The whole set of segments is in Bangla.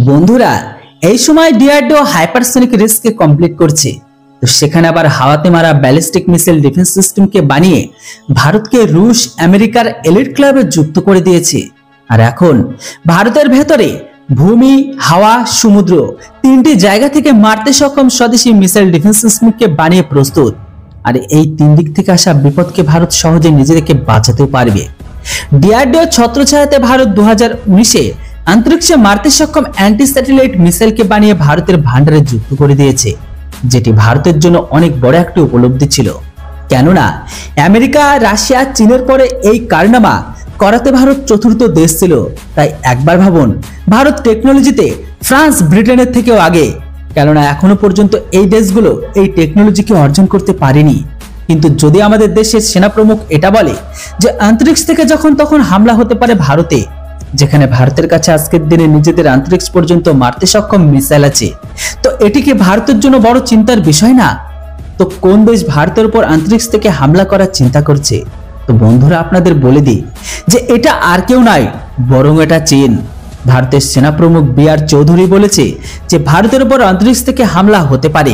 বন্ধুরা, এই সময় ডিআরডিও হাইপারসনিক রেসকে কমপ্লিট করছে। তো সেখানে আবার হাওয়াতে মারা ব্যালিস্টিক মিসাইল ডিফেন্স সিস্টেমকে বানিয়ে ভারতকে রুশ আমেরিকার এলিট ক্লাবে যুক্ত করে দিয়েছে। আর এখন ভারতের ভেতরে ভূমি, হাওয়া, সমুদ্র তিনটি জায়গা থেকে মারতে সক্ষম স্বদেশী মিসাইল ডিফেন্স সিস্টেমকে বানিয়ে প্রস্তুত। আর এই তিন দিক থেকে আসা বিপদকে ভারত সহজে নিজেদেরকে বাঁচাতেও পারবে। ডিআরডিও ছত্রছায়াতে ভারত 2019-এ अंतरिक्षे मारते सक्षम एंटी सैटेलाइट मिसाइल के बानिয়ে ভারতের ভান্ডারে যুক্ত করে দিয়েছে, যেটি ভারতের জন্য অনেক বড় একটা উপলব্ধি ছিল। কেননা আমেরিকা, রাশিয়া, চীনের পরে এই কারনামা করাতে ভারত চতুর্থ দেশ ছিল। তাই একবার ভাবুন, ভারত টেকনোলজিতে ফ্রান্স, ব্রিটেনের থেকেও আগে। কেননা এখনো পর্যন্ত এই দেশগুলো এই টেকনোলজিকে অর্জন করতে পারেনি। কিন্তু যদি আমাদের দেশের সেনা প্রমুখ এটা বলে যে अंतरिक्ष থেকে যখন তখন হামলা হতে পারে ভারতে, যেখানে ভারতের কাছে আজকের দিনে নিজেদের अंतरिक्ष পর্যন্ত মারতে সক্ষম মিসাইল আছে, তো এটি কি ভারতের জন্য বড় চিন্তার বিষয় না? তো কোন দেশ ভারতের উপর अंतरिक्ष থেকে হামলা করার চিন্তা করছে? তো বন্ধুরা, আপনাদের বলে দিই যে এটা আর কেউ নয়, বরং এটা চীন। ভারতের সেনা প্রমুখ বি.আর. চৌধুরী বলেছে যে ভারতের উপর अंतरिक्ष থেকে হামলা হতে পারে।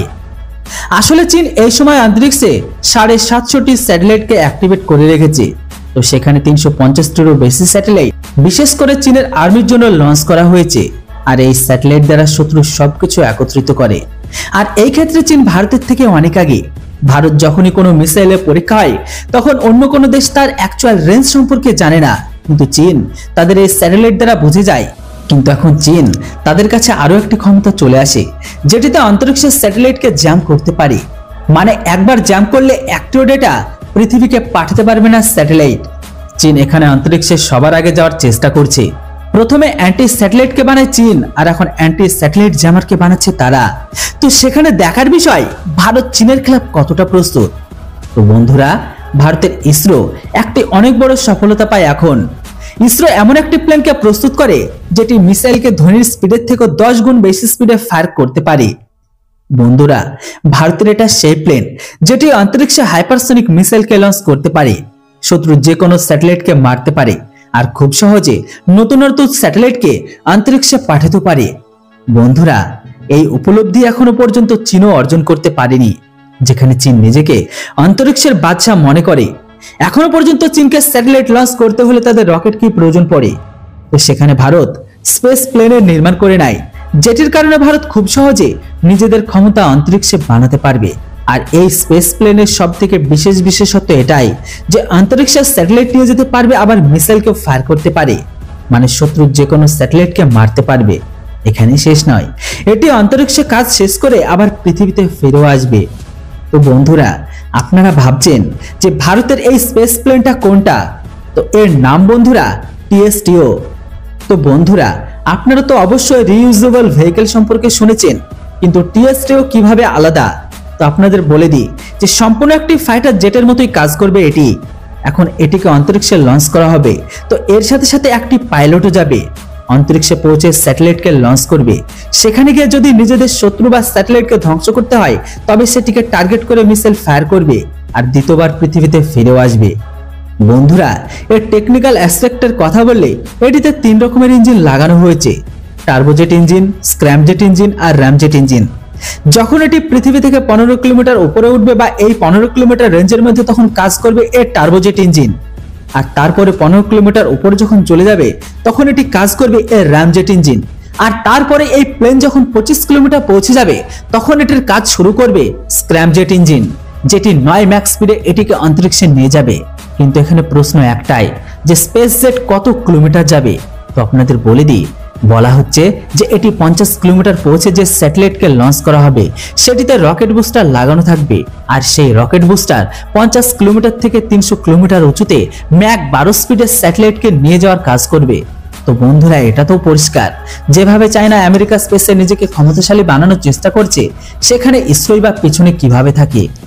আসলে চীন এই সময় अंतरिक्षে 750টি স্যাটেলাইটকে অ্যাক্টিভেট করে রেখেছে। তো সেখানে 350টিরও বেশি স্যাটেলাইট বিশেষ করে চীনের আর্মির জন্য লঞ্চ করা হয়েছে। আর এই স্যাটেলাইট দ্বারা শত্রু সবকিছু একত্রিত করে। আর এই ক্ষেত্রে চীন ভারতের থেকে অনেক আগে। ভারত যখনই কোনো মিসাইলের পরীক্ষা হয়, তখন অন্য কোনো দেশ তার অ্যাকচুয়াল রেঞ্জ সম্পর্কে জানে না, কিন্তু চীন তাদের এই স্যাটেলাইট দ্বারা বুঝে যায়। কিন্তু এখন চীন তাদের কাছে আরো একটি ক্ষমতা চলে আসে, যেটিতে অন্তরিক্ষের স্যাটেলাইটকে জ্যাম করতে পারে। মানে একবার জ্যাম করলে একটিও ডেটা পৃথিবীকে পাঠাতে পারবে না স্যাটেলাইট। চীন এখানে অন্তরিক্ষে সবার আগে যাওয়ার চেষ্টা করছে। প্রথমে অ্যান্টি স্যাটেলাইটকে বানায় চীন, আর এখন অ্যান্টি স্যাটেলাইট জ্যামারকে বানাচ্ছে তারা। তো সেখানে দেখার বিষয় ভারত চীনের খেলাফ কতটা প্রস্তুত। তো বন্ধুরা, ভারতের ইসরো একটি অনেক বড় সফলতা পায় এখন। ইসরো এমন একটি প্লেনকে প্রস্তুত করে যেটি মিসাইলকে ধ্বনির স্পিডের থেকে 10 গুণ বেশি স্পিডে ফায়ার করতে পারে। বন্ধুরা, ভারতের এটা সেই প্লেন যেটি অন্তরিক্ষে হাইপারসনিক মিসাইলকে লঞ্চ করতে পারে, শত্রু যে কোনো স্যাটেলাইটকে মারতে পারে, আর খুব সহজে নতুন নতুন স্যাটেলাইটকে অন্তরিক্ষে পাঠাতে পারে। বন্ধুরা, এই উপলব্ধি এখনো পর্যন্ত চীনও অর্জন করতে পারেনি, যেখানে চীন নিজেকে অন্তরিক্ষের বাদশা মনে করে। এখনো পর্যন্ত চীনকে স্যাটেলাইট লঞ্চ করতে হলে তাদের রকেট কি প্রয়োজন পড়ে। তো সেখানে ভারত স্পেস প্লেনের নির্মাণ করে নেয়, যেটির কারণে ভারত খুব সহজে নিজেদের ক্ষমতা অন্তরিক্ষে বানাতে পারবে। আর এই স্পেস প্লেনের সব থেকে বিশেষ বিশেষত্ব এটাই যে অন্তরিক্ষে স্যাটেলাইট নিয়ে যেতে পারবে, আবার মিসাইলকেও ফায়ার করতে পারে। মানে শত্রুর যে কোনো স্যাটেলাইটকে মারতে পারবে। এখানেই শেষ নয়, এটি অন্তরিক্ষে কাজ শেষ করে আবার পৃথিবীতে ফিরেও আসবে। তো বন্ধুরা, আপনারা ভাবছেন যে ভারতের এই স্পেস প্লেনটা কোনটা? তো এর নাম বন্ধুরা টিএসটিও। তো বন্ধুরা, আপনারা তো অবশ্যই রিইউজেবল ভেহিকল সম্পর্কে শুনেছেন, কিন্তু টিএসটিও কিভাবে আলাদা? তো আপনাদের বলে দিই যে সম্পূর্ণ একটি ফাইটার জেটের মতোই কাজ করবে এটি। এখন এটিকে অন্তরিক্ষে লঞ্চ করা হবে, তো এর সাথে সাথে একটি পাইলটও যাবে। অন্তরিক্ষে পৌঁছে স্যাটেলাইটকে লঞ্চ করবে। সেখানে গিয়ে যদি নিজেদের শত্রু বা স্যাটেলাইটকে ধ্বংস করতে হয়, তবে সেটিকে টার্গেট করে মিসাইল ফায়ার করবে, আর দ্বিতীয়বার পৃথিবীতে ফিরেও আসবে। বন্ধুরা, এর টেকনিক্যাল অ্যাসপেক্টের কথা বললে এটিতে 3 রকমের ইঞ্জিন লাগানো হয়েছে: টার্বোজেট ইঞ্জিন, স্ক্র্যামজেট ইঞ্জিন আর র্যামজেট ইঞ্জিন। যখন এটি পৃথিবী থেকে 15 কিলোমিটার উপরে উঠবে বা এই 15 কিলোমিটার রেঞ্জের মধ্যে, তখন কাজ করবে এর টার্বোজেট ইঞ্জিন। আর তারপরে 15 কিলোমিটার উপরে যখন চলে যাবে, তখন এটি কাজ করবে এর র্যামজেট ইঞ্জিন। আর তারপরে এই প্লেন যখন 25 কিলোমিটার পৌঁছে যাবে, তখন এটির কাজ শুরু করবে স্ক্র্যামজেট ইঞ্জিন, যেটি 9 ম্যাক স্পিডে এটিকে অন্তরিক্ষে নিয়ে যাবে। কিন্তু এখানে প্রশ্ন একটাই যে স্পেস জেট কত কিলোমিটার যাবে? তো আপনাদের বলে দিই, বলা হচ্ছে যে এটি 50 কিলোমিটার পৌঁছে যে স্যাটেলাইটকে লঞ্চ করা হবে, সেটিতে রকেট বুস্টার লাগানো থাকবে। আর সেই রকেট বুস্টার 50 কিলোমিটার থেকে 300 কিলোমিটার উঁচুতে ম্যাক 12 স্পিডের স্যাটেলাইটকে নিয়ে যাওয়ার কাজ করবে। তো বন্ধুরা, এটা তো পরিষ্কার, যেভাবে চায়না আমেরিকা স্পেসে নিজেকে ক্ষমতাশালী বানানোর চেষ্টা করছে, সেখানে ইসরোই বা পিছনে কিভাবে থাকে।